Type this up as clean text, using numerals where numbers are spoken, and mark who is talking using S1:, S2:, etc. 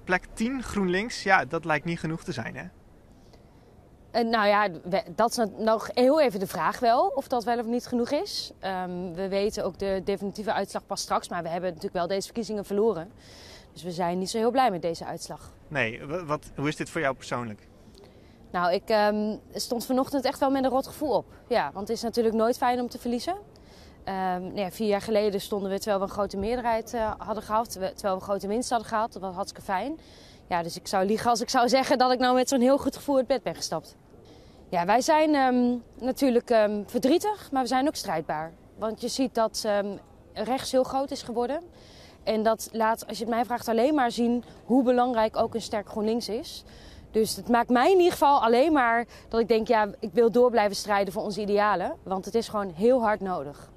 S1: plek 10 GroenLinks, ja, dat lijkt niet genoeg te zijn, hè?
S2: Nou ja, dat is nog heel even de vraag wel, of dat wel of niet genoeg is. We weten ook de definitieve uitslag pas straks, maar we hebben natuurlijk wel deze verkiezingen verloren. Dus we zijn niet zo heel blij met deze uitslag.
S1: Nee, hoe is dit voor jou persoonlijk?
S2: Nou, ik stond vanochtend echt wel met een rot gevoel op. Ja, want het is natuurlijk nooit fijn om te verliezen. 4 jaar geleden stonden we terwijl we een grote meerderheid hadden gehad. Terwijl we een grote winst hadden gehad. Dat was hartstikke fijn. Ja, dus ik zou liegen als ik zou zeggen dat ik nou met zo'n heel goed gevoel uit bed ben gestapt. Ja, wij zijn natuurlijk verdrietig, maar we zijn ook strijdbaar. Want je ziet dat rechts heel groot is geworden. En dat laat, als je het mij vraagt, alleen maar zien hoe belangrijk ook een sterk GroenLinks is. Dus het maakt mij in ieder geval alleen maar dat ik denk, ja, ik wil door blijven strijden voor onze idealen. Want het is gewoon heel hard nodig.